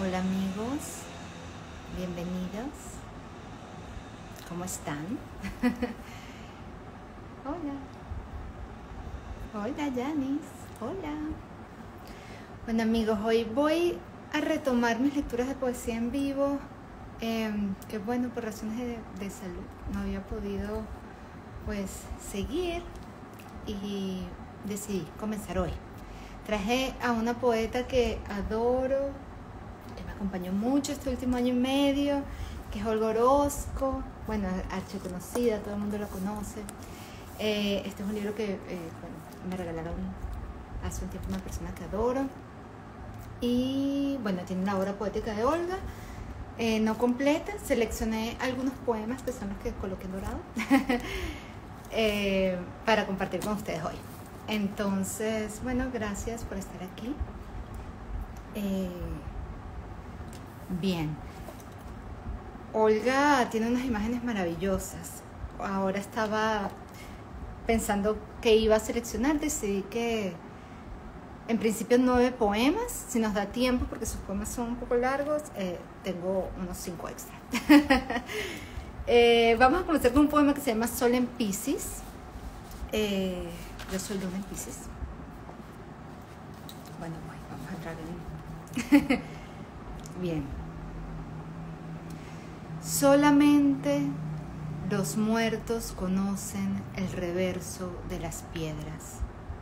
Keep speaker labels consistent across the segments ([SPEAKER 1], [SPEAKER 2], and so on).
[SPEAKER 1] Hola amigos, bienvenidos. ¿Cómo están? Hola. Hola Janice. Hola. Bueno amigos, hoy voy a retomar mis lecturas de poesía en vivo. Que bueno, por razones de salud no había podido pues seguir y decidí comenzar hoy. Traje a una poeta que adoro, que me acompañó mucho este último año y medio, que es Olga Orozco, bueno, archiconocida, todo el mundo lo conoce. Este es un libro que me regalaron hace un tiempo una persona que adoro. Y bueno, tiene una obra poética de Olga, no completa. Seleccioné algunos poemas que son los que coloqué en dorado para compartir con ustedes hoy. Entonces, bueno, gracias por estar aquí. Bien. Olga tiene unas imágenes maravillosas. Ahora estaba pensando que iba a seleccionar, decidí que en principio 9 poemas, si nos da tiempo, porque sus poemas son un poco largos, tengo unos 5 extra. Vamos a comenzar con un poema que se llama Sol en Piscis. Yo soy Luna en Piscis. Bueno, vamos a entrar en... Bien. Solamente los muertos conocen el reverso de las piedras.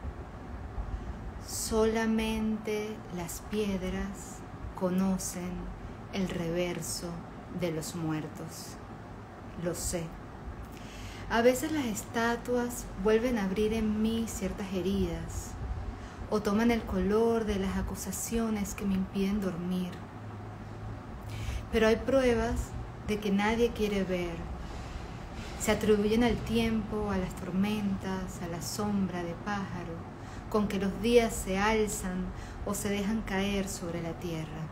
[SPEAKER 1] Solamente las piedras conocen el reverso de los muertos. Lo sé. A veces las estatuas vuelven a abrir en mí ciertas heridas o toman el color de las acusaciones que me impiden dormir. Pero hay pruebas de que nadie quiere ver. Se atribuyen al tiempo, a las tormentas, a la sombra de pájaro, con que los días se alzan o se dejan caer sobre la tierra.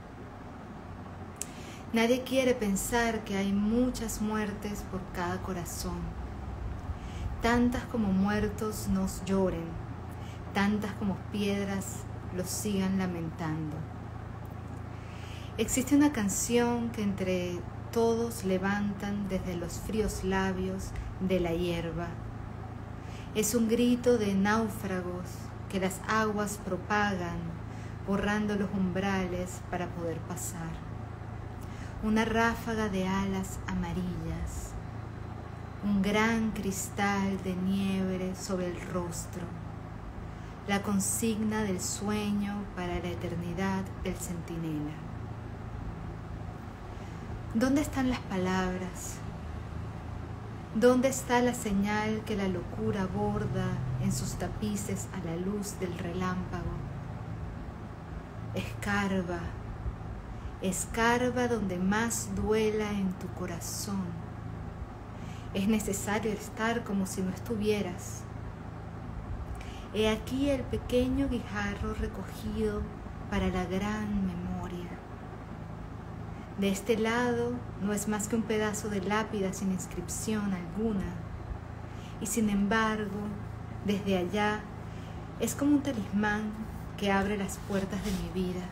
[SPEAKER 1] Nadie quiere pensar que hay muchas muertes por cada corazón, tantas como muertos nos lloren, tantas como piedras los sigan lamentando. Existe una canción que entre todos levantan desde los fríos labios de la hierba. Es un grito de náufragos que las aguas propagan, borrando los umbrales para poder pasar. Una ráfaga de alas amarillas, un gran cristal de nieve sobre el rostro, la consigna del sueño para la eternidad del centinela. ¿Dónde están las palabras? ¿Dónde está la señal que la locura borda en sus tapices a la luz del relámpago? Escarba, escarba donde más duela en tu corazón. Es necesario estar como si no estuvieras. He aquí el pequeño guijarro recogido para la gran memoria. De este lado no es más que un pedazo de lápida sin inscripción alguna, y sin embargo, desde allá es como un talismán que abre las puertas de mi vida.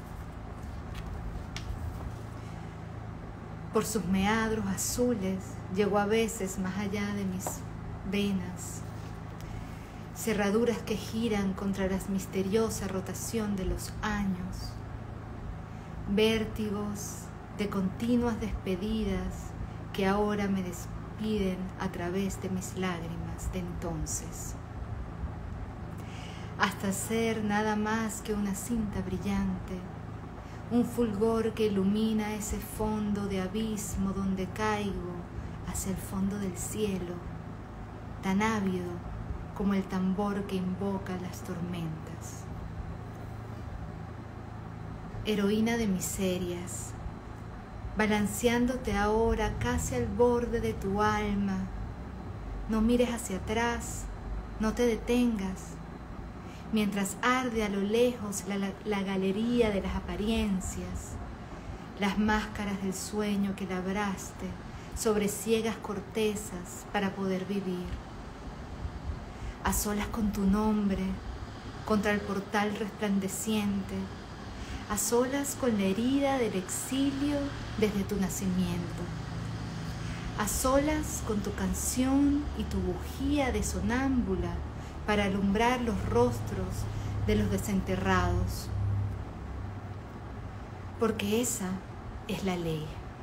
[SPEAKER 1] Por sus meandros azules llegó a veces más allá de mis venas, cerraduras que giran contra la misteriosa rotación de los años, vértigos de continuas despedidas que ahora me despiden a través de mis lágrimas de entonces, hasta ser nada más que una cinta brillante, un fulgor que ilumina ese fondo de abismo donde caigo hacia el fondo del cielo, tan ávido como el tambor que invoca las tormentas. Heroína de miserias, balanceándote ahora casi al borde de tu alma, no mires hacia atrás, no te detengas, mientras arde a lo lejos la galería de las apariencias, las máscaras del sueño que labraste sobre ciegas cortezas para poder vivir. A solas con tu nombre, contra el portal resplandeciente, a solas con la herida del exilio desde tu nacimiento, a solas con tu canción y tu bujía de sonámbula para alumbrar los rostros de los desenterrados, porque esa es la ley.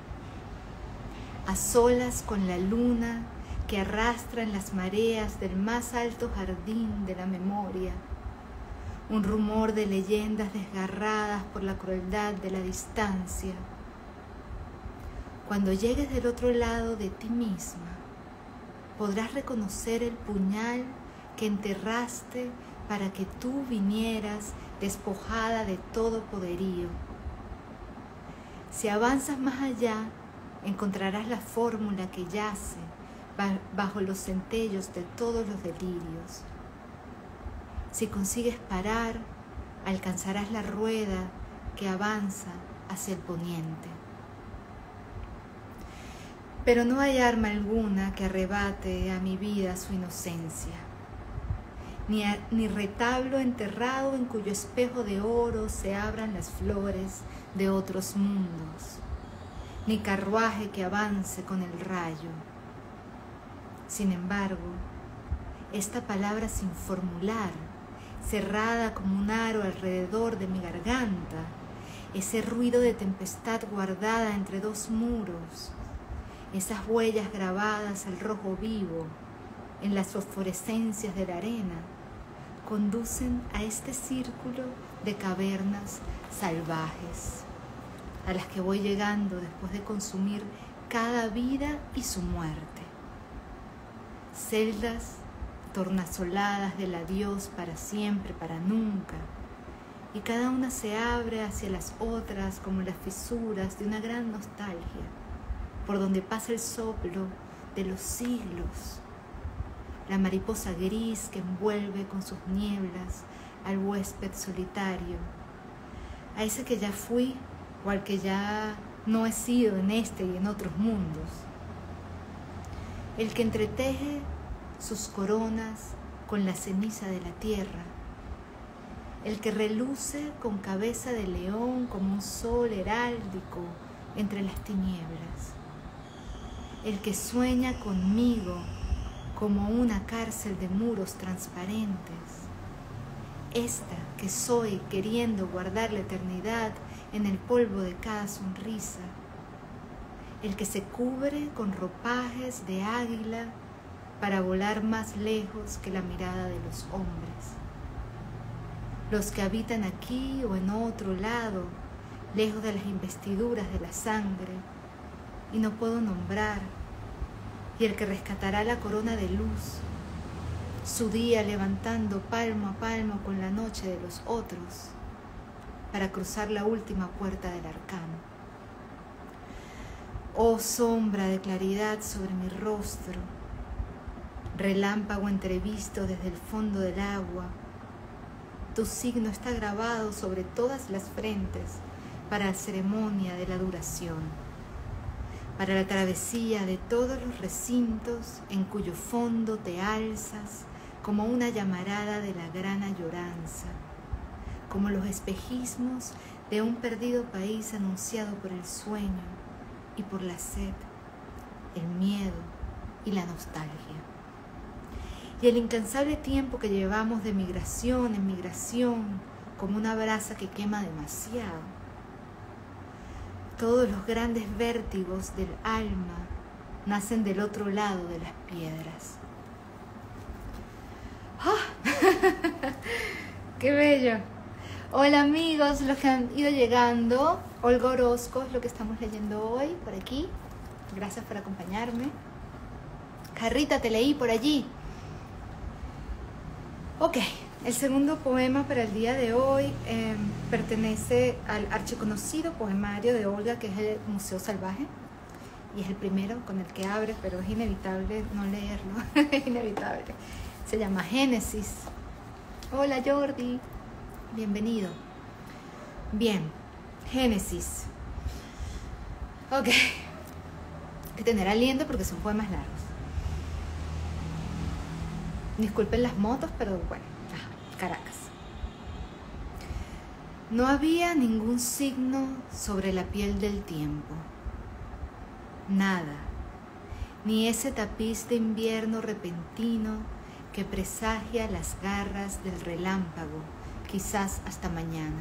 [SPEAKER 1] A solas con la luna que arrastra en las mareas del más alto jardín de la memoria, un rumor de leyendas desgarradas por la crueldad de la distancia. Cuando llegues del otro lado de ti misma, podrás reconocer el puñal que enterraste para que tú vinieras despojada de todo poderío. Si avanzas más allá, encontrarás la fórmula que yace bajo los centellos de todos los delirios. Si consigues parar, alcanzarás la rueda que avanza hacia el poniente. Pero no hay arma alguna que arrebate a mi vida su inocencia, ni retablo enterrado en cuyo espejo de oro se abran las flores de otros mundos, ni carruaje que avance con el rayo. Sin embargo, esta palabra sin formular, cerrada como un aro alrededor de mi garganta, ese ruido de tempestad guardada entre dos muros, esas huellas grabadas al rojo vivo en las fosforescencias de la arena, conducen a este círculo de cavernas salvajes, a las que voy llegando después de consumir cada vida y su muerte. Celdas tornasoladas del adiós para siempre, para nunca, y cada una se abre hacia las otras como las fisuras de una gran nostalgia, por donde pasa el soplo de los siglos, la mariposa gris que envuelve con sus nieblas al huésped solitario, a ese que ya fui o al que ya no he sido en este y en otros mundos, el que entreteje sus coronas con la ceniza de la tierra, el que reluce con cabeza de león como un sol heráldico entre las tinieblas, el que sueña conmigo como una cárcel de muros transparentes, esta que soy queriendo guardar la eternidad en el polvo de cada sonrisa, el que se cubre con ropajes de águila para volar más lejos que la mirada de los hombres, los que habitan aquí o en otro lado, lejos de las investiduras de la sangre, y no puedo nombrar, y el que rescatará la corona de luz, su día levantando palmo a palmo con la noche de los otros, para cruzar la última puerta del arcano. Oh sombra de claridad sobre mi rostro, relámpago entrevisto desde el fondo del agua, tu signo está grabado sobre todas las frentes para la ceremonia de la duración, para la travesía de todos los recintos en cuyo fondo te alzas como una llamarada de la gran añoranza, como los espejismos de un perdido país anunciado por el sueño y por la sed, el miedo y la nostalgia. Y el incansable tiempo que llevamos de migración en migración, como una brasa que quema demasiado. Todos los grandes vértigos del alma nacen del otro lado de las piedras. ¡Ah! ¡Qué bello! Hola amigos, los que han ido llegando. Olga Orozco es lo que estamos leyendo hoy, por aquí. Gracias por acompañarme. Carrita, te leí por allí. Ok, el segundo poema para el día de hoy pertenece al archiconocido poemario de Olga, que es el Museo Salvaje, y es el primero con el que abre, pero es inevitable no leerlo, es inevitable. Se llama Génesis. Hola Jordi, bienvenido. Bien, Génesis. Ok, hay que tener aliento porque son poemas largos. Disculpen las motos, pero bueno, Caracas. No había ningún signo sobre la piel del tiempo. Nada, ni ese tapiz de invierno repentino que presagia las garras del relámpago, quizás hasta mañana.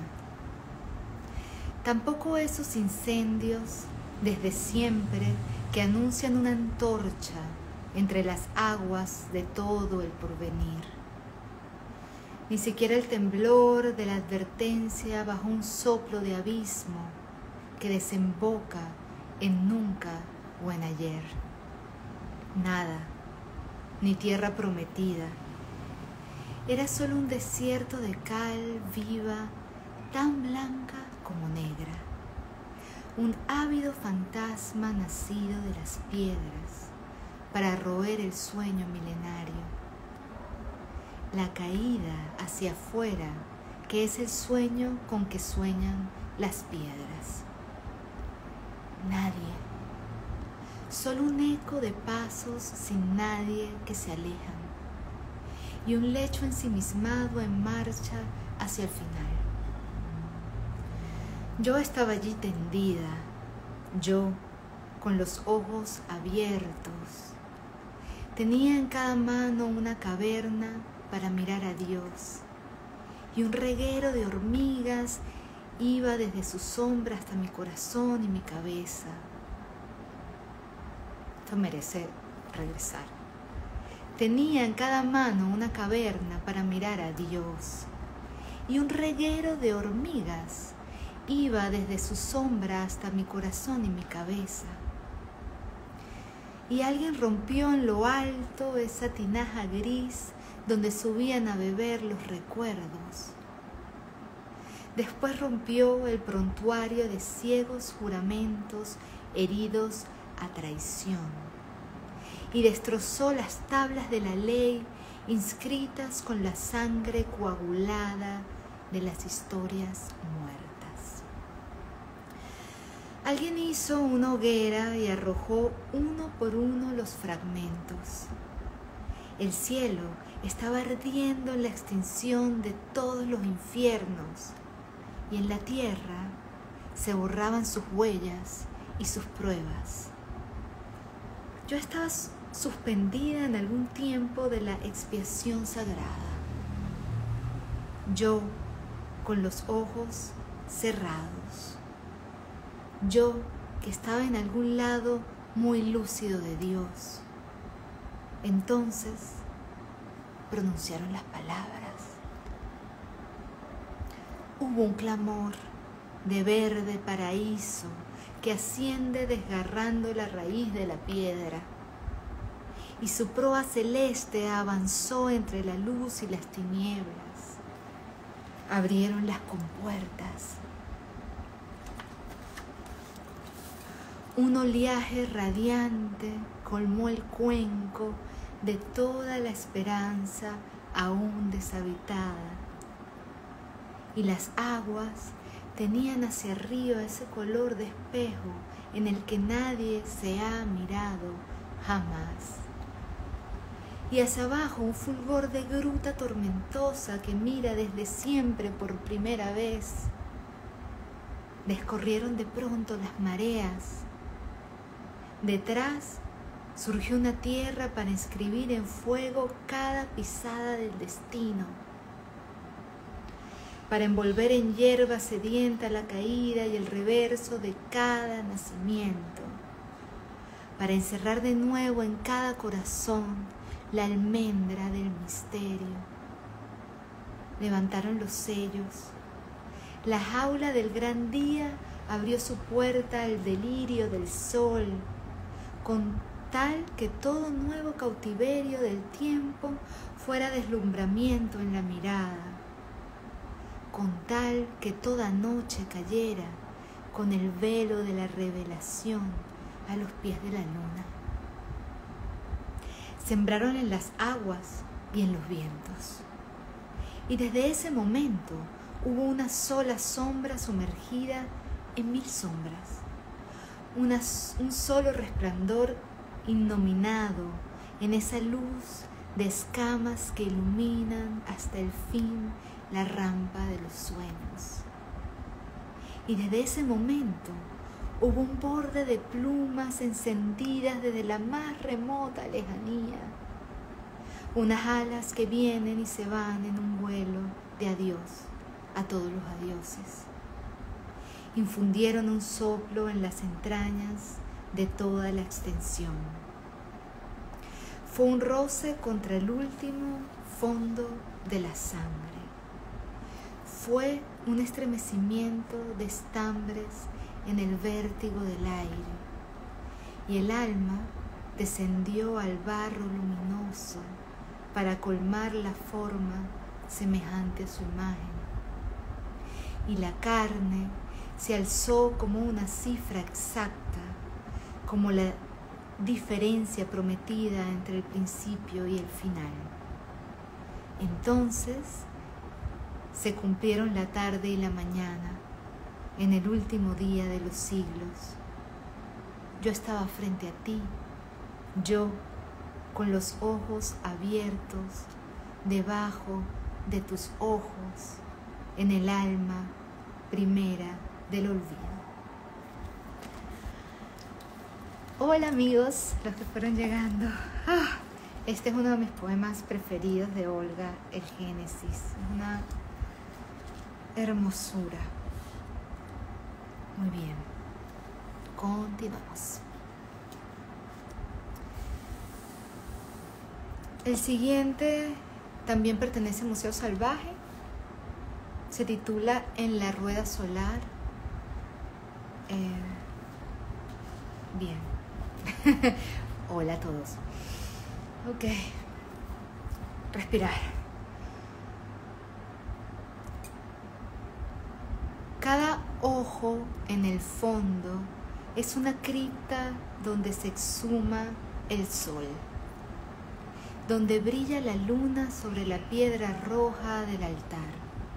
[SPEAKER 1] Tampoco esos incendios desde siempre que anuncian una antorcha entre las aguas de todo el porvenir. Ni siquiera el temblor de la advertencia bajo un soplo de abismo que desemboca en nunca o en ayer. Nada, ni tierra prometida. Era solo un desierto de cal viva, tan blanca como negra. Un ávido fantasma nacido de las piedras para roer el sueño milenario. La caída hacia afuera, que es el sueño con que sueñan las piedras. Nadie. Solo un eco de pasos sin nadie que se alejan. Y un lecho ensimismado en marcha hacia el final. Yo estaba allí tendida, yo con los ojos abiertos. Tenía en cada mano una caverna para mirar a Dios, y un reguero de hormigas iba desde su sombra hasta mi corazón y mi cabeza. Esto merece regresar. Tenía en cada mano una caverna para mirar a Dios, y un reguero de hormigas iba desde su sombra hasta mi corazón y mi cabeza. Y alguien rompió en lo alto esa tinaja gris donde subían a beber los recuerdos. Después rompió el prontuario de ciegos juramentos heridos a traición y destrozó las tablas de la ley inscritas con la sangre coagulada de las historias muertas. Alguien hizo una hoguera y arrojó uno por uno los fragmentos. El cielo estaba ardiendo en la extinción de todos los infiernos y en la tierra se borraban sus huellas y sus pruebas. Yo estaba suspendida en algún tiempo de la expiación sagrada. Yo con los ojos cerrados. Yo que estaba en algún lado muy lúcido de Dios. Entonces pronunciaron las palabras. Hubo un clamor de verde paraíso que asciende desgarrando la raíz de la piedra, y su proa celeste avanzó entre la luz y las tinieblas. Abrieron las compuertas. Un oleaje radiante colmó el cuenco de toda la esperanza aún deshabitada, y las aguas tenían hacia arriba ese color de espejo en el que nadie se ha mirado jamás, y hacia abajo un fulgor de gruta tormentosa que mira desde siempre por primera vez. Descorrieron de pronto las mareas. Detrás surgió una tierra para inscribir en fuego cada pisada del destino, para envolver en hierba sedienta la caída y el reverso de cada nacimiento, para encerrar de nuevo en cada corazón la almendra del misterio. Levantaron los sellos. La jaula del gran día abrió su puerta al delirio del sol, con tal que todo nuevo cautiverio del tiempo fuera deslumbramiento en la mirada, con tal que toda noche cayera con el velo de la revelación a los pies de la luna. Sembraron en las aguas y en los vientos, y desde ese momento hubo una sola sombra sumergida en 1000 sombras, un solo resplandor innominado en esa luz de escamas que iluminan hasta el fin la rampa de los sueños. Y desde ese momento hubo un borde de plumas encendidas desde la más remota lejanía. Unas alas que vienen y se van en un vuelo de adiós a todos los adioses. Infundieron un soplo en las entrañas de toda la extensión. Fue un roce contra el último fondo de la sangre. Fue un estremecimiento de estambres en el vértigo del aire, y el alma descendió al barro luminoso para colmar la forma semejante a su imagen. Y la carne se alzó como una cifra exacta, como la diferencia prometida entre el principio y el final. Entonces se cumplieron la tarde y la mañana en el último día de los siglos. Yo estaba frente a ti, yo con los ojos abiertos debajo de tus ojos, en el alma primera del olvido. Hola amigos, los que fueron llegando. Este es uno de mis poemas preferidos de Olga, el Génesis. Es una hermosura. Muy bien, continuamos. El siguiente también pertenece al Museo Salvaje. Se titula En la rueda solar. Bien. Hola a todos. Ok. Respirar. Cada ojo en el fondo es una cripta donde se exhuma el sol, donde brilla la luna sobre la piedra roja del altar,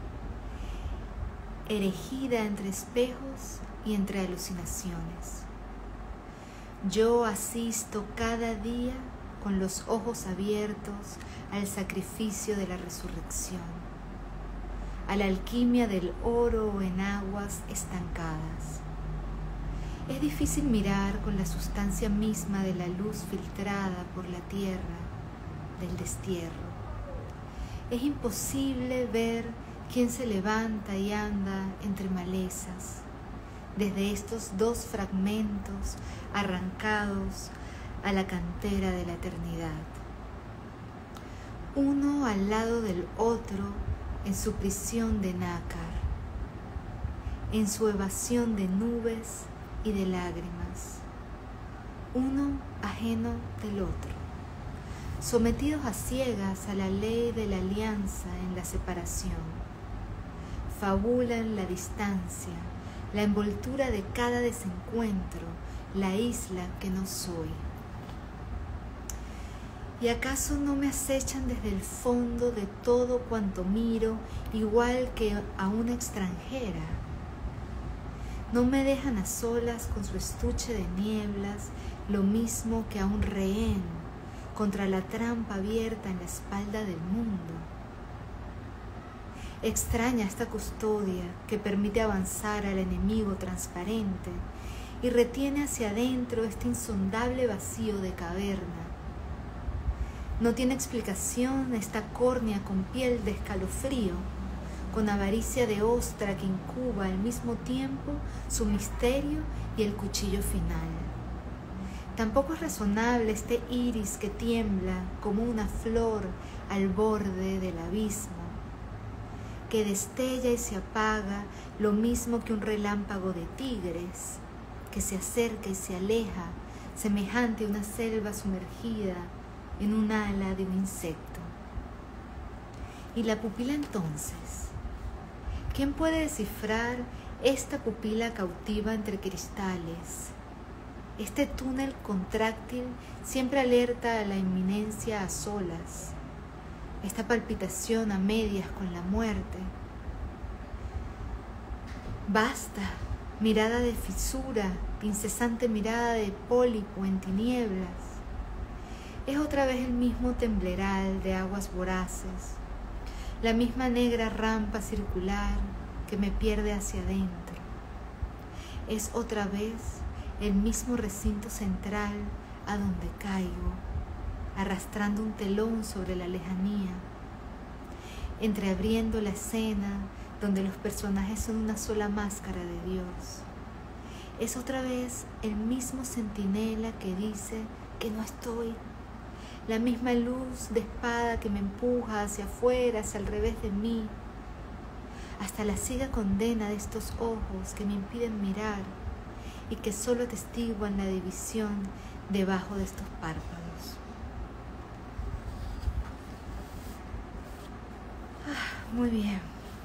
[SPEAKER 1] erigida entre espejos y entre alucinaciones. Yo asisto cada día con los ojos abiertos al sacrificio de la resurrección, a la alquimia del oro en aguas estancadas. Es difícil mirar con la sustancia misma de la luz filtrada por la tierra del destierro. Es imposible ver quién se levanta y anda entre malezas, desde estos dos fragmentos arrancados a la cantera de la eternidad, uno al lado del otro en su prisión de nácar, en su evasión de nubes y de lágrimas, uno ajeno del otro, sometidos a ciegas a la ley de la alianza en la separación. Fabulan la distancia, la envoltura de cada desencuentro, la isla que no soy. ¿Y acaso no me acechan desde el fondo de todo cuanto miro, igual que a una extranjera? No me dejan a solas con su estuche de nieblas, lo mismo que a un rehén contra la trampa abierta en la espalda del mundo. Extraña esta custodia que permite avanzar al enemigo transparente y retiene hacia adentro este insondable vacío de caverna. No tiene explicación esta córnea con piel de escalofrío, con avaricia de ostra que incuba al mismo tiempo su misterio y el cuchillo final. Tampoco es razonable este iris que tiembla como una flor al borde del abismo, que destella y se apaga lo mismo que un relámpago de tigres, que se acerca y se aleja, semejante a una selva sumergida en un ala de un insecto. ¿Y la pupila entonces? ¿Quién puede descifrar esta pupila cautiva entre cristales? Este túnel contráctil siempre alerta a la inminencia a solas. Esta palpitación a medias con la muerte. Basta, mirada de fisura, incesante mirada de pólipo en tinieblas. Es otra vez el mismo tembleral de aguas voraces, la misma negra rampa circular que me pierde hacia adentro. Es otra vez el mismo recinto central a donde caigo, arrastrando un telón sobre la lejanía, entreabriendo la escena donde los personajes son una sola máscara de Dios. Es otra vez el mismo centinela que dice que no estoy, la misma luz de espada que me empuja hacia afuera, hacia el revés de mí, hasta la ciega condena de estos ojos que me impiden mirar y que solo atestiguan la división debajo de estos párpados. Muy bien.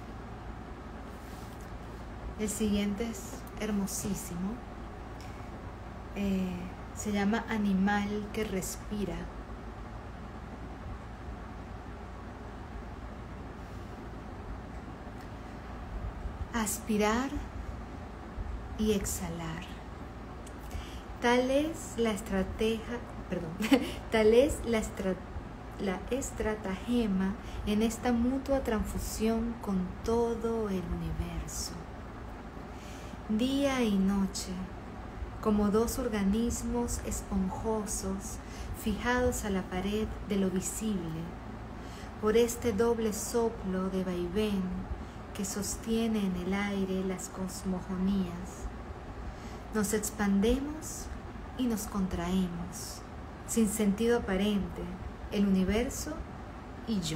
[SPEAKER 1] El siguiente es hermosísimo. Se llama Animal que respira. Aspirar y exhalar. Tal es la estratagema en esta mutua transfusión con todo el universo. Día y noche, como dos organismos esponjosos fijados a la pared de lo visible, por este doble soplo de vaivén que sostiene en el aire las cosmogonías. Nos expandemos y nos contraemos, sin sentido aparente, el universo y yo.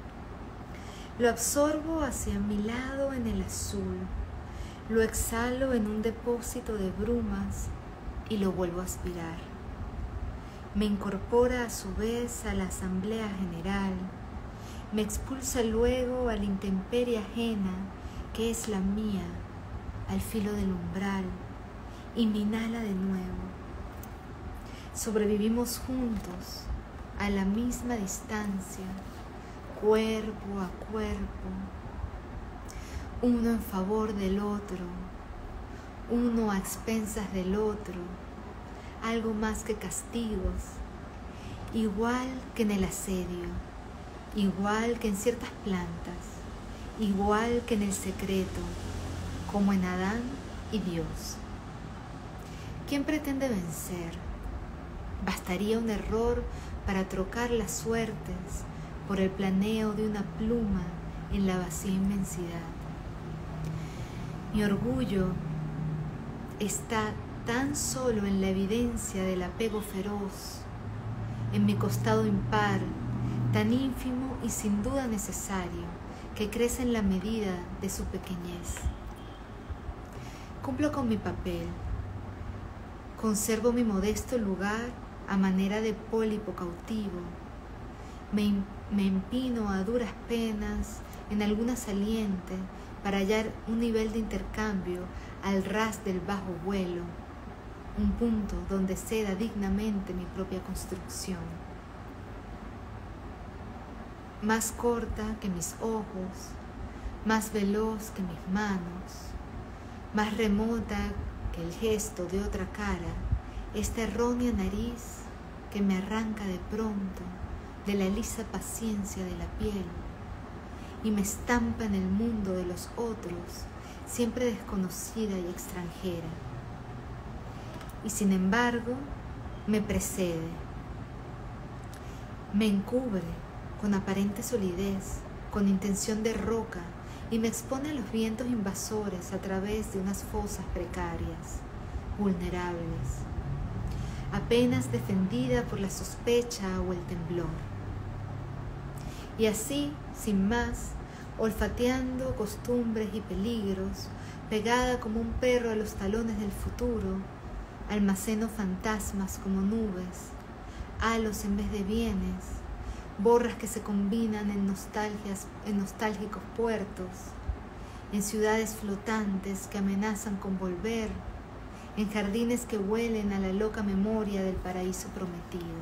[SPEAKER 1] Lo absorbo hacia mi lado en el azul, lo exhalo en un depósito de brumas y lo vuelvo a aspirar. Me incorpora a su vez a la asamblea general, me expulsa luego a la intemperie ajena que es la mía, al filo del umbral, y me inhala de nuevo. Sobrevivimos juntos, a la misma distancia, cuerpo a cuerpo, uno en favor del otro, uno a expensas del otro, algo más que castigos, igual que en el asedio, igual que en ciertas plantas, igual que en el secreto, como en Adán y Dios. ¿Quién pretende vencer? Bastaría un error para trocar las suertes por el planeo de una pluma en la vacía inmensidad. Mi orgullo está tan solo en la evidencia del apego feroz, en mi costado impar, tan ínfimo y sin duda necesario, que crece en la medida de su pequeñez. Cumplo con mi papel, conservo mi modesto lugar a manera de pólipo cautivo, me empino a duras penas en alguna saliente para hallar un nivel de intercambio al ras del bajo vuelo, un punto donde ceda dignamente mi propia construcción. Más corta que mis ojos, más veloz que mis manos, más remota que el gesto de otra cara, esta errónea nariz que me arranca de pronto de la lisa paciencia de la piel y me estampa en el mundo de los otros, siempre desconocida y extranjera. Y sin embargo, me precede, me encubre con aparente solidez, con intención de roca, y me expone a los vientos invasores a través de unas fosas precarias, vulnerables, apenas defendida por la sospecha o el temblor. Y así, sin más, olfateando costumbres y peligros, pegada como un perro a los talones del futuro, almaceno fantasmas como nubes, halos en vez de bienes, borras que se combinan en nostálgicos puertos, en ciudades flotantes que amenazan con volver, en jardines que huelen a la loca memoria del paraíso prometido.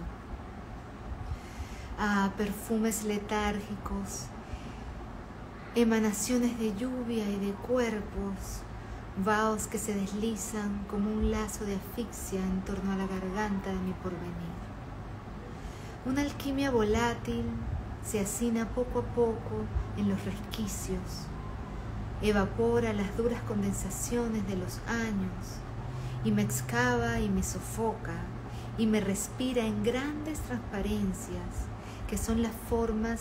[SPEAKER 1] Ah, perfumes letárgicos, emanaciones de lluvia y de cuerpos, vaos que se deslizan como un lazo de asfixia en torno a la garganta de mi porvenir. Una alquimia volátil se hacina poco a poco en los resquicios, evapora las duras condensaciones de los años y me excava y me sofoca y me respira en grandes transparencias que son la forma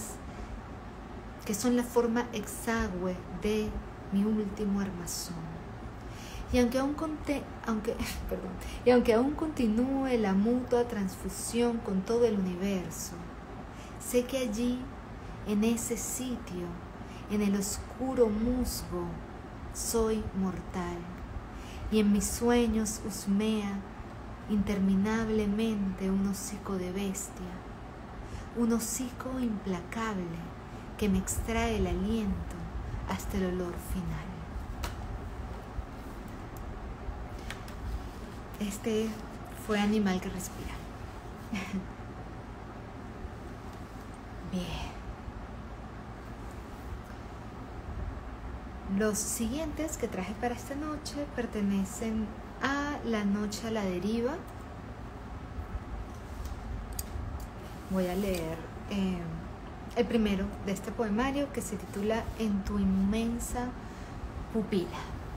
[SPEAKER 1] exagüe de mi último armazón. Y aunque aún continúe la mutua transfusión con todo el universo, sé que allí, en ese sitio, en el oscuro musgo, soy mortal, y en mis sueños husmea interminablemente un hocico de bestia, un hocico implacable que me extrae el aliento hasta el olor final. Este fue Animal que respira. Bien. Los siguientes que traje para esta noche pertenecen a La noche a la deriva. Voy a leer el primero de este poemario, que se titula En tu inmensa pupila.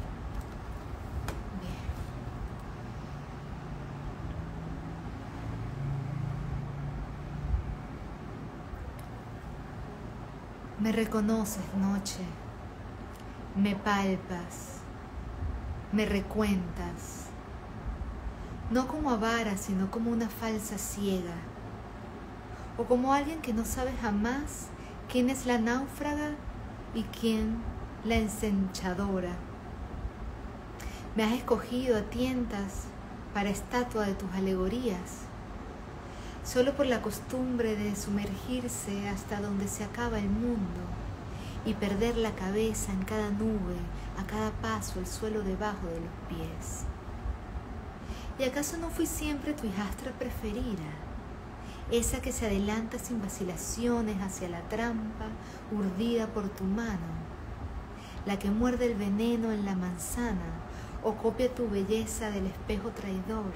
[SPEAKER 1] Me reconoces, noche, me palpas, me recuentas, no como avara, sino como una falsa ciega, o como alguien que no sabe jamás quién es la náufraga y quién la ensanchadora. Me has escogido a tientas para estatua de tus alegorías, solo por la costumbre de sumergirse hasta donde se acaba el mundo y perder la cabeza en cada nube, a cada paso el suelo debajo de los pies. ¿Y acaso no fui siempre tu hijastra preferida? Esa que se adelanta sin vacilaciones hacia la trampa urdida por tu mano, la que muerde el veneno en la manzana o copia tu belleza del espejo traidor.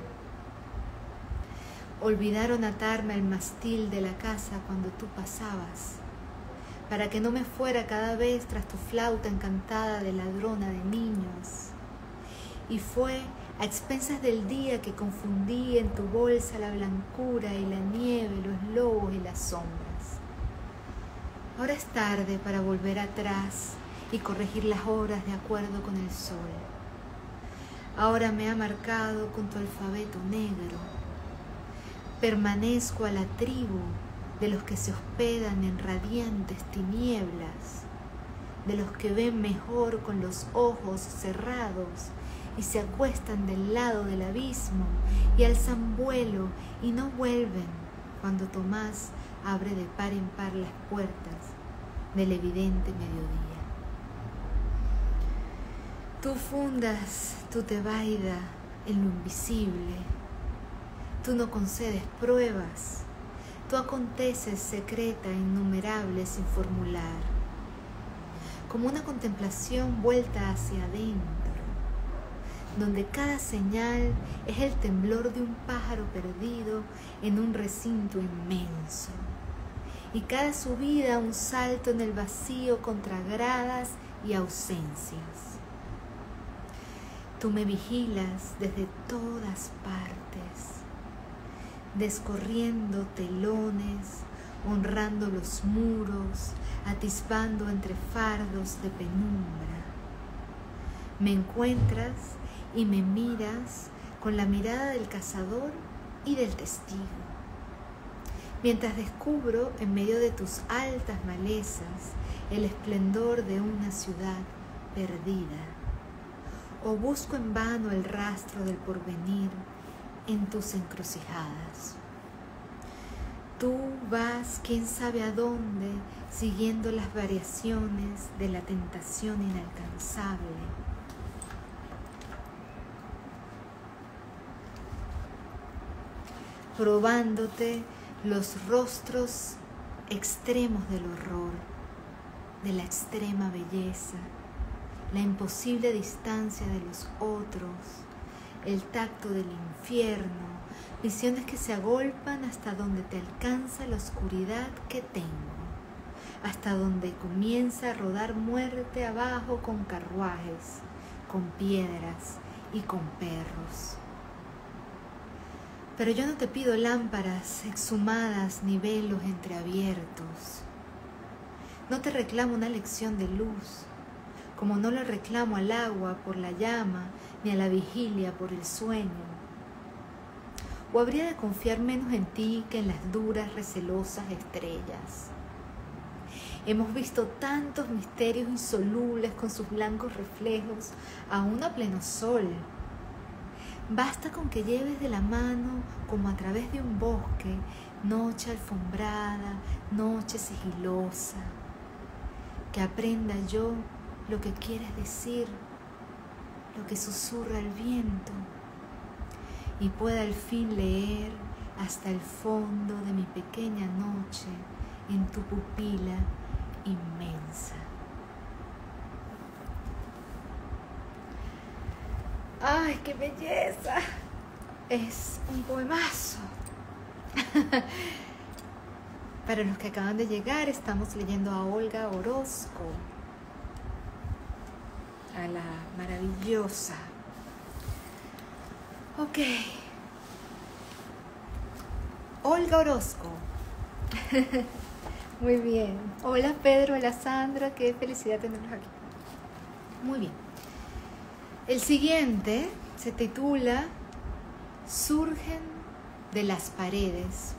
[SPEAKER 1] Olvidaron atarme al mastil de la casa cuando tú pasabas, para que no me fuera cada vez tras tu flauta encantada de ladrona de niños. Y fue a expensas del día que confundí en tu bolsa la blancura y la nieve, los lobos y las sombras. Ahora es tarde para volver atrás y corregir las horas de acuerdo con el sol. Ahora me ha marcado con tu alfabeto negro. Permanezco a la tribu de los que se hospedan en radiantes tinieblas, de los que ven mejor con los ojos cerrados y se acuestan del lado del abismo y alzan vuelo y no vuelven cuando Tomás abre de par en par las puertas del evidente mediodía. Tú fundas tu tebaida en lo invisible. Tú no concedes pruebas, tú aconteces secreta e innumerable sin formular, como una contemplación vuelta hacia adentro, donde cada señal es el temblor de un pájaro perdido en un recinto inmenso, y cada subida un salto en el vacío contra gradas y ausencias. Tú me vigilas desde todas partes, descorriendo telones, honrando los muros, atisbando entre fardos de penumbra. Me encuentras y me miras con la mirada del cazador y del testigo, mientras descubro en medio de tus altas malezas el esplendor de una ciudad perdida, o busco en vano el rastro del porvenir en tus encrucijadas. Tú vas quién sabe a dónde, siguiendo las variaciones de la tentación inalcanzable. Probándote los rostros extremos del horror, de la extrema belleza, la imposible distancia de los otros, el tacto del infierno, visiones que se agolpan hasta donde te alcanza la oscuridad que tengo, hasta donde comienza a rodar muerte abajo con carruajes, con piedras y con perros. Pero yo no te pido lámparas exhumadas ni velos entreabiertos. No te reclamo una lección de luz, como no le reclamo al agua por la llama ni a la vigilia por el sueño. ¿O habría de confiar menos en ti que en las duras, recelosas estrellas? Hemos visto tantos misterios insolubles con sus blancos reflejos, aún a pleno sol. Basta con que lleves de la mano, como a través de un bosque, noche alfombrada, noche sigilosa, que aprenda yo lo que quieres decir, lo que susurra el viento, y pueda al fin leer hasta el fondo de mi pequeña noche en tu pupila inmensa. ¡Ay, qué belleza! Es un poemazo. Para los que acaban de llegar, estamos leyendo a Olga Orozco, a la maravillosa. Ok. Olga Orozco. Muy bien. Hola Pedro, hola Sandra, qué felicidad tenerlos aquí. Muy bien. El siguiente se titula Surgen de las paredes.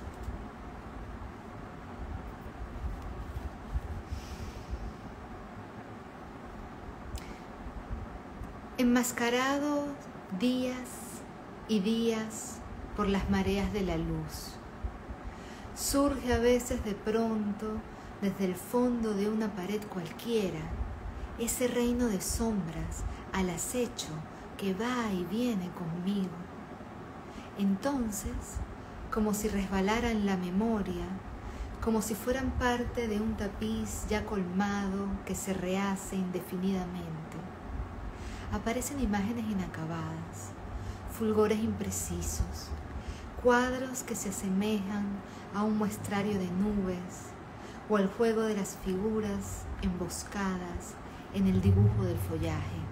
[SPEAKER 1] Enmascarados días y días por las mareas de la luz. Surge a veces de pronto desde el fondo de una pared cualquiera, ese reino de sombras al acecho que va y viene conmigo. Entonces, como si resbalaran la memoria, como si fueran parte de un tapiz ya colmado que se rehace indefinidamente, aparecen imágenes inacabadas, fulgores imprecisos, cuadros que se asemejan a un muestrario de nubes o al juego de las figuras emboscadas en el dibujo del follaje.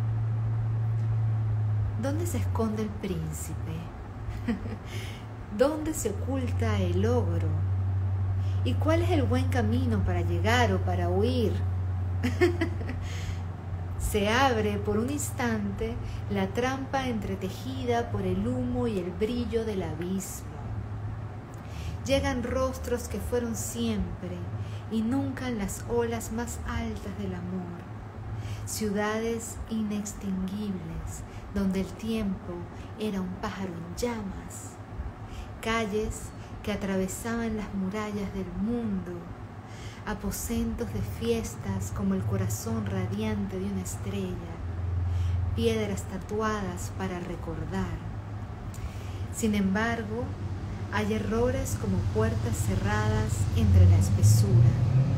[SPEAKER 1] ¿Dónde se esconde el príncipe? ¿Dónde se oculta el ogro? ¿Y cuál es el buen camino para llegar o para huir? Se abre por un instante la trampa entretejida por el humo y el brillo del abismo. Llegan rostros que fueron siempre y nunca en las olas más altas del amor. Ciudades inextinguibles donde el tiempo era un pájaro en llamas. Calles que atravesaban las murallas del mundo. Aposentos de fiestas como el corazón radiante de una estrella, piedras tatuadas para recordar. Sin embargo, hay errores como puertas cerradas entre la espesura.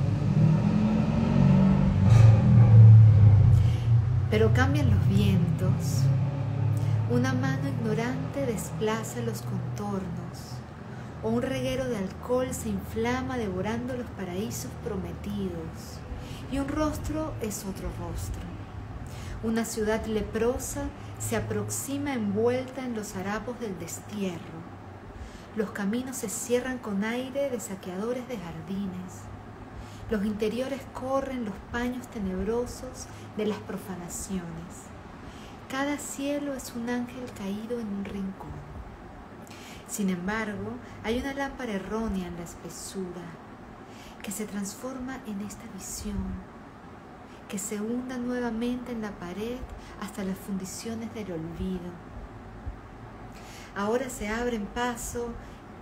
[SPEAKER 1] Pero cambian los vientos, una mano ignorante desplaza los contornos, o un reguero de alcohol se inflama devorando los paraísos prometidos, y un rostro es otro rostro. Una ciudad leprosa se aproxima envuelta en los harapos del destierro. Los caminos se cierran con aire de saqueadores de jardines. Los interiores corren los paños tenebrosos de las profanaciones. Cada cielo es un ángel caído en un rincón. Sin embargo, hay una lámpara errónea en la espesura que se transforma en esta visión, que se hunda nuevamente en la pared hasta las fundiciones del olvido. Ahora se abren paso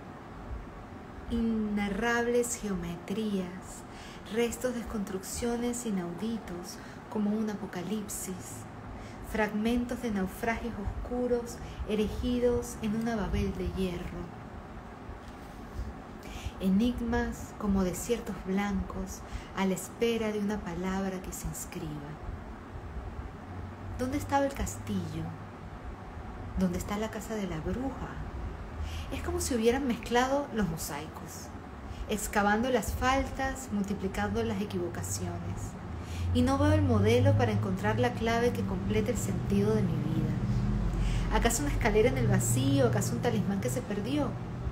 [SPEAKER 1] inenarrables geometrías, restos de construcciones inauditos como un apocalipsis, fragmentos de naufragios oscuros erigidos en una Babel de hierro. Enigmas como desiertos blancos a la espera de una palabra que se inscriba. ¿Dónde estaba el castillo? ¿Dónde está la casa de la bruja? Es como si hubieran mezclado los mosaicos. excavando las faltas, multiplicando las equivocaciones. Y no veo el modelo para encontrar la clave que complete el sentido de mi vida. ¿Acaso una escalera en el vacío? ¿Acaso un talismán que se perdió?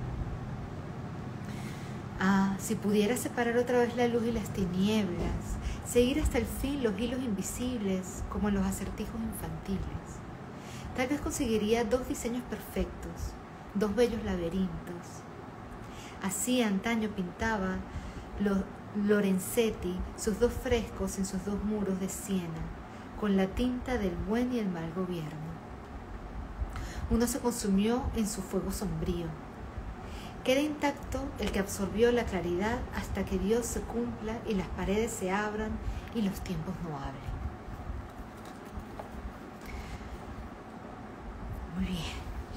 [SPEAKER 1] Si pudiera separar otra vez la luz y las tinieblas, seguir hasta el fin los hilos invisibles como en los acertijos infantiles. Tal vez conseguiría 2 diseños perfectos, 2 bellos laberintos. Así antaño pintaba Lorenzetti sus 2 frescos en sus 2 muros de Siena, con la tinta del buen y el mal gobierno. Uno se consumió en su fuego sombrío. Queda intacto el que absorbió la claridad hasta que Dios se cumpla y las paredes se abran y los tiempos no hablen. Muy bien.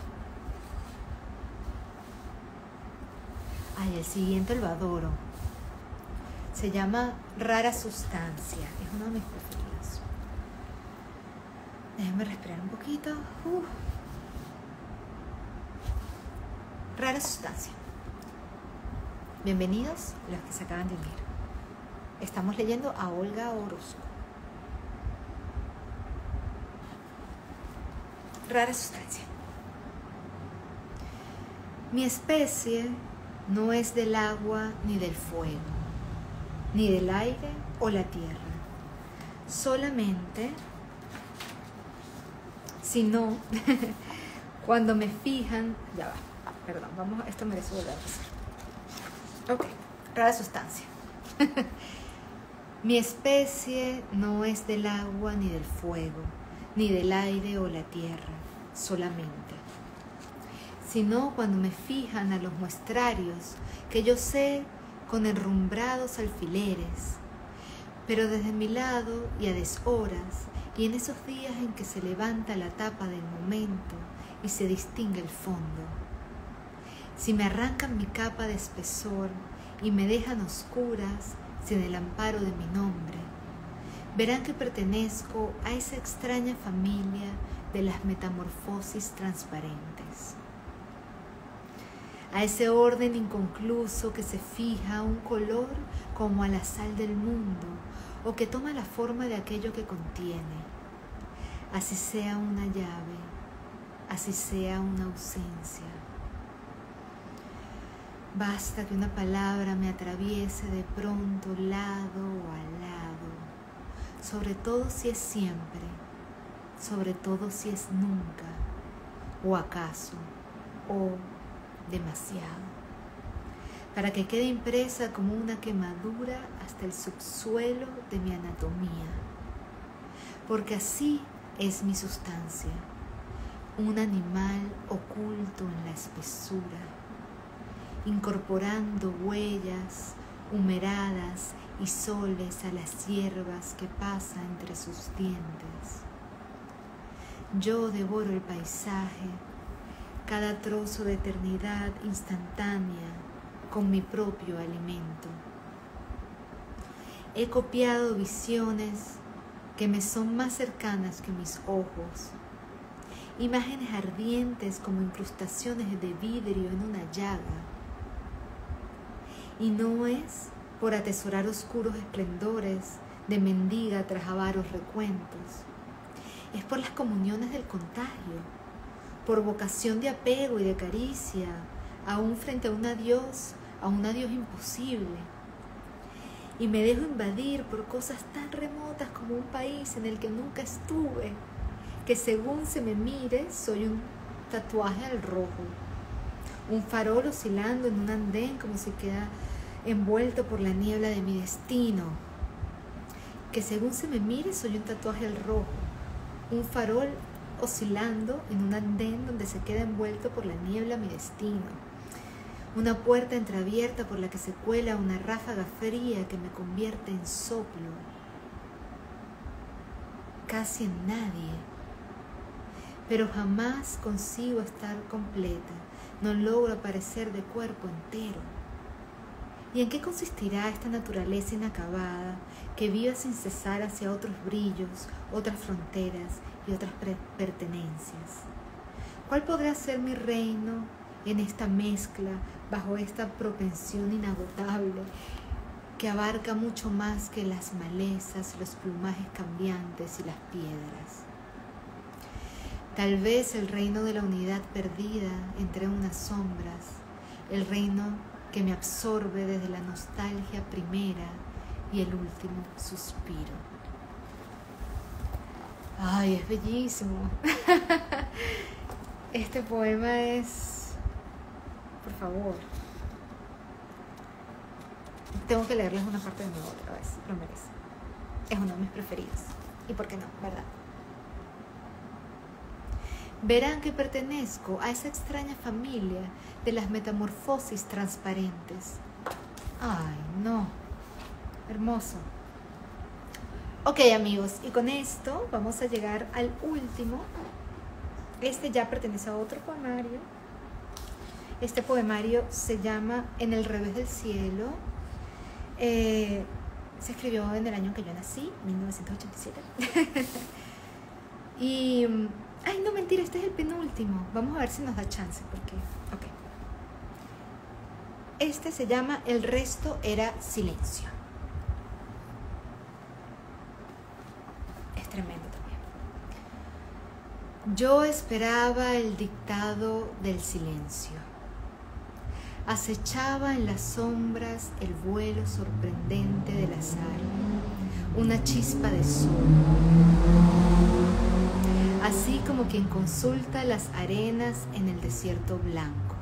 [SPEAKER 1] El siguiente lo adoro. Se llama Rara Sustancia. Es uno de mis preferidos. Déjenme respirar un poquito. Rara Sustancia. Bienvenidos los que se acaban de unir. Estamos leyendo a Olga Orozco. Rara Sustancia. Mi especie no es del agua ni del fuego, ni del aire o la tierra. Solamente, sino cuando me fijan, ya va. Perdón, esto merece volver a pasar. Ok, rara sustancia. Mi especie no es del agua ni del fuego, ni del aire o la tierra, solamente. Sino cuando me fijan a los muestrarios que yo sé con enrumbrados alfileres, pero desde mi lado y a deshoras, y en esos días en que se levanta la tapa del momento y se distingue el fondo. Si me arrancan mi capa de espesor y me dejan oscuras sin el amparo de mi nombre, verán que pertenezco a esa extraña familia de las metamorfosis transparentes, a ese orden inconcluso que se fija a un color como a la sal del mundo o que toma la forma de aquello que contiene, así sea una llave, así sea una ausencia. Basta que una palabra me atraviese de pronto lado a lado, sobre todo si es siempre, sobre todo si es nunca, o acaso, o demasiado, para que quede impresa como una quemadura hasta el subsuelo de mi anatomía, porque así es mi sustancia, un animal oculto en la espesura, incorporando huellas, humeradas y soles a las hierbas que pasan entre sus dientes. Yo devoro el paisaje, cada trozo de eternidad instantánea, con mi propio alimento. He copiado visiones que me son más cercanas que mis ojos, imágenes ardientes como incrustaciones de vidrio en una llaga. Y no es por atesorar oscuros esplendores de mendiga tras avaros recuentos, es por las comuniones del contagio, por vocación de apego y de caricia, aún frente a un adiós imposible. Y me dejo invadir por cosas tan remotas como un país en el que nunca estuve, que según se me mire soy un tatuaje al rojo, un farol oscilando en un andén como si queda envuelto por la niebla de mi destino, que según se me mire soy un tatuaje al rojo, un farol oscilando en un andén donde se queda envuelto por la niebla mi destino, una puerta entreabierta por la que se cuela una ráfaga fría que me convierte en soplo, casi en nadie, pero jamás consigo estar completa, no logro aparecer de cuerpo entero. ¿Y en qué consistirá esta naturaleza inacabada que vive sin cesar hacia otros brillos, otras fronteras y otras pertenencias? ¿Cuál podrá ser mi reino en esta mezcla bajo esta propensión inagotable que abarca mucho más que las malezas, los plumajes cambiantes y las piedras. Tal vez el reino de la unidad perdida entre unas sombras, el reino que me absorbe desde la nostalgia primera y el último suspiro. Ay, es bellísimo. Este poema es, por favor, tengo que leerles una parte de nuevo otra vez, lo merece. Es uno de mis preferidos. ¿Y por qué no, verdad? Verán que pertenezco a esa extraña familia de las metamorfosis transparentes. Ay, no. Hermoso. Ok, amigos, y con esto vamos a llegar al último. Este ya pertenece a otro poemario. Este poemario se llama En el revés del cielo. Se escribió en el año en que yo nací, 1987. Y... ay, no, mentira, este es el penúltimo. Vamos a ver si nos da chance, porque... ok. Este se llama El resto era silencio. Es tremendo también. Yo esperaba el dictado del silencio. Acechaba en las sombras el vuelo sorprendente del azar, una chispa de sol. Así como quien consulta las arenas en el desierto blanco.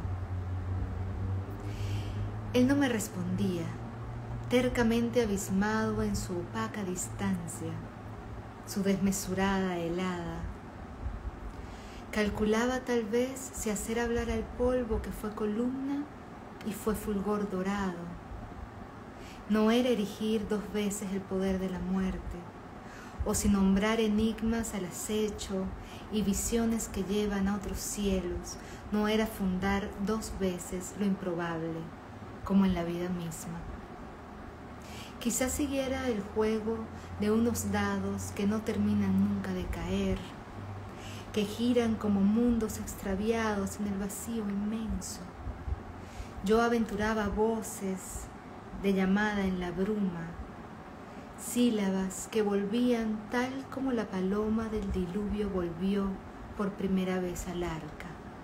[SPEAKER 1] Él no me respondía, tercamente abismado en su opaca distancia, su desmesurada helada. Calculaba tal vez si hacer hablar al polvo que fue columna y fue fulgor dorado. No era erigir 2 veces el poder de la muerte, o si nombrar enigmas al acecho y visiones que llevan a otros cielos, no era fundar 2 veces lo improbable, como en la vida misma. Quizás siguiera el juego de unos dados que no terminan nunca de caer, que giran como mundos extraviados en el vacío inmenso. Yo aventuraba voces de llamada en la bruma, sílabas que volvían tal como la paloma del diluvio volvió por primera vez al arca.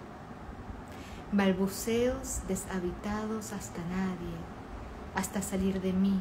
[SPEAKER 1] Balbuceos deshabitados hasta nadie, hasta salir de mí.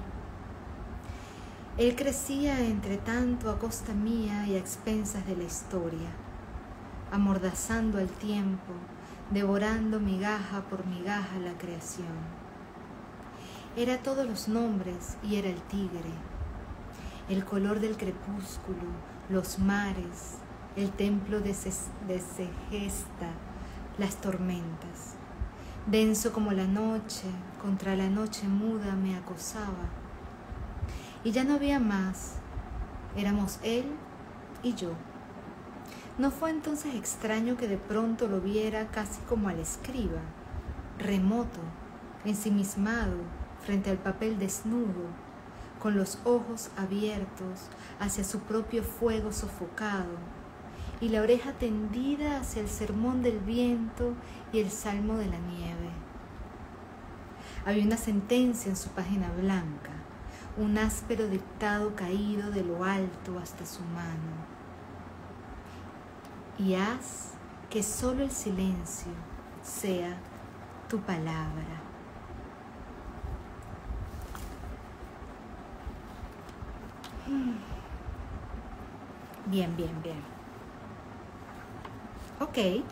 [SPEAKER 1] Él crecía entre tanto a costa mía y a expensas de la historia, amordazando al tiempo, devorando migaja por migaja la creación. Era todos los nombres y era el tigre, el color del crepúsculo, los mares, el templo de Segesta, las tormentas. Denso como la noche, contra la noche muda me acosaba. Y ya no había más, éramos él y yo. ¿No fue entonces extraño que de pronto lo viera casi como al escriba, remoto, ensimismado, frente al papel desnudo, con los ojos abiertos hacia su propio fuego sofocado y la oreja tendida hacia el sermón del viento y el salmo de la nieve? Había una sentencia en su página blanca, un áspero dictado caído de lo alto hasta su mano. Y haz que solo el silencio sea tu palabra. Bien, bien, bien. Ok.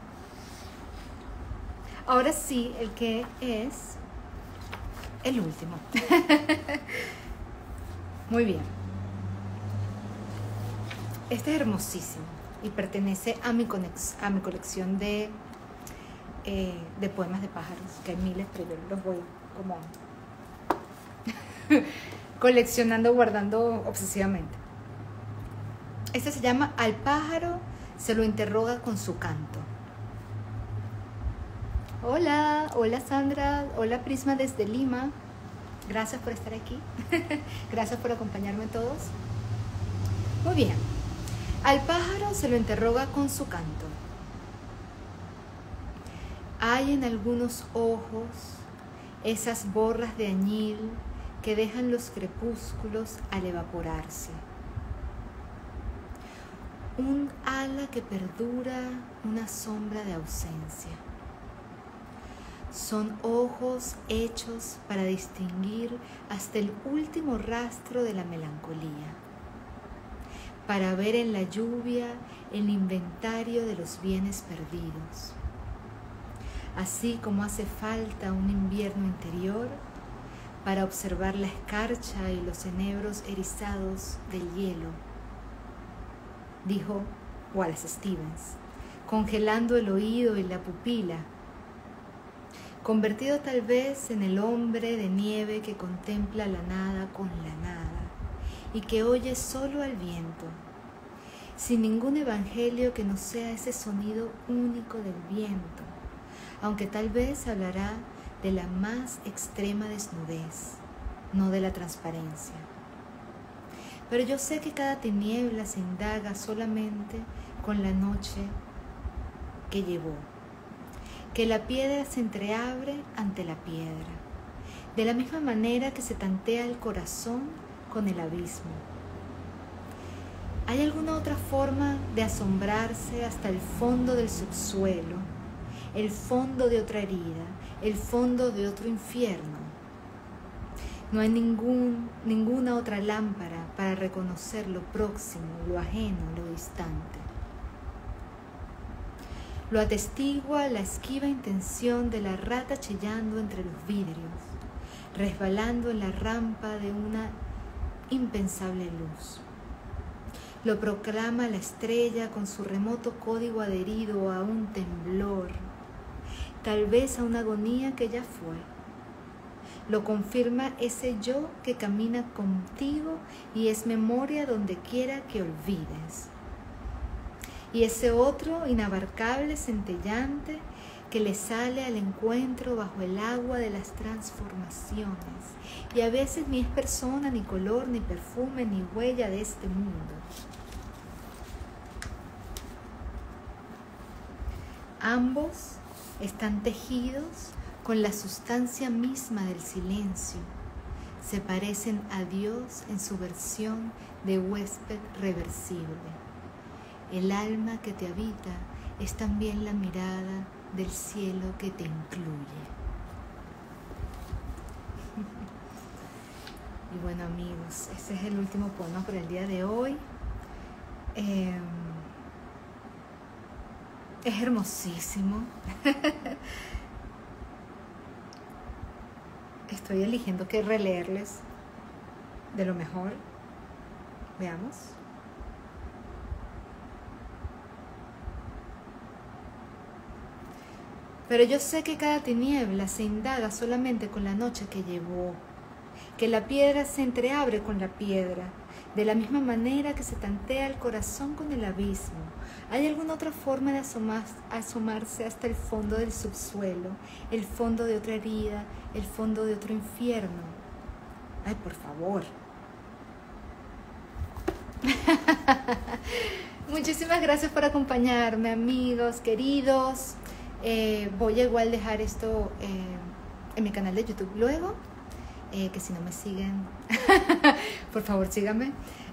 [SPEAKER 1] Ahora sí, el que es el último. Muy bien. Este es hermosísimo y pertenece a mi colección de poemas de pájaros, que hay miles, pero yo los voy como coleccionando, guardando obsesivamente. Este se llama Al pájaro se lo interroga con su canto. Hola, hola Sandra, hola Prisma desde Lima. Gracias por estar aquí. Gracias por acompañarme todos. Muy bien. Al pájaro se lo interroga con su canto. Hay en algunos ojos esas borras de añil que dejan los crepúsculos al evaporarse. Un ala que perdura una sombra de ausencia. Son ojos hechos para distinguir hasta el último rastro de la melancolía, para ver en la lluvia el inventario de los bienes perdidos. Así como hace falta un invierno interior para observar la escarcha y los enebros erizados del hielo, dijo Wallace Stevens, congelando el oído y la pupila, convertido tal vez en el hombre de nieve que contempla la nada con la nada y que oye solo al viento, sin ningún evangelio que no sea ese sonido único del viento, aunque tal vez hablará de la más extrema desnudez, no de la transparencia. Pero yo sé que cada tiniebla se indaga solamente con la noche que llevó, que la piedra se entreabre ante la piedra, de la misma manera que se tantea el corazón con el abismo. ¿Hay alguna otra forma de asombrarse hasta el fondo del subsuelo, el fondo de otra herida, el fondo de otro infierno? No hay ninguna otra lámpara para reconocer lo próximo, lo ajeno, lo distante. Lo atestigua la esquiva intención de la rata chillando entre los vidrios, resbalando en la rampa de una impensable luz. Lo proclama la estrella con su remoto código adherido a un temblor, tal vez a una agonía que ya fue. Lo confirma ese yo que camina contigo y es memoria donde quiera que olvides. Y ese otro inabarcable centellante que le sale al encuentro bajo el agua de las transformaciones. Y a veces ni es persona, ni color, ni perfume, ni huella de este mundo. Ambos están tejidos con la sustancia misma del silencio. Se parecen a Dios en su versión de huésped reversible. El alma que te habita es también la mirada del cielo que te incluye. Y bueno, amigos, ese es el último poema por el día de hoy. Es hermosísimo. Estoy eligiendo qué releerles de lo mejor. Veamos. Pero yo sé que cada tiniebla se indaga solamente con la noche que llevó, que la piedra se entreabre con la piedra, de la misma manera que se tantea el corazón con el abismo. ¿Hay alguna otra forma de asomarse hasta el fondo del subsuelo, el fondo de otra herida, el fondo de otro infierno? Ay, por favor. Muchísimas gracias por acompañarme, amigos, queridos. Voy a igual dejar esto en mi canal de YouTube luego, que si no me siguen, por favor síganme.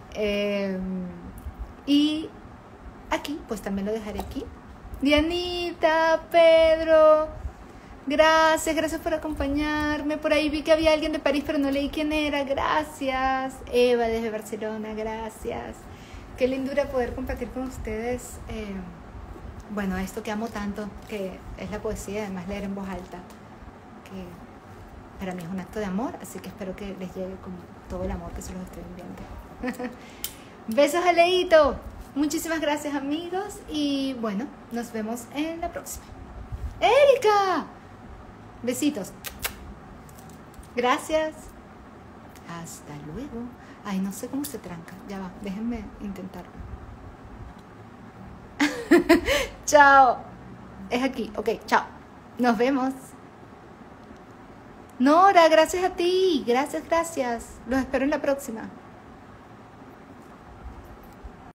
[SPEAKER 1] Y aquí, pues también lo dejaré aquí. Dianita, Pedro, gracias por acompañarme. Por ahí vi que había alguien de París, pero no leí quién era. Gracias. Eva desde Barcelona, gracias. Qué lindura poder compartir con ustedes. Bueno, esto que amo tanto, que es la poesía, además leer en voz alta, que para mí es un acto de amor, así que espero que les llegue con todo el amor que se los estoy enviando. Besos a Leito. Muchísimas gracias, amigos, y bueno, nos vemos en la próxima. ¡Erika! Besitos. Gracias. Hasta luego. Ay, no sé cómo se tranca. Ya va, déjenme intentarlo. Chao. Es aquí. Ok, chao. Nos vemos. Nora, gracias a ti. Gracias. Los espero en la próxima.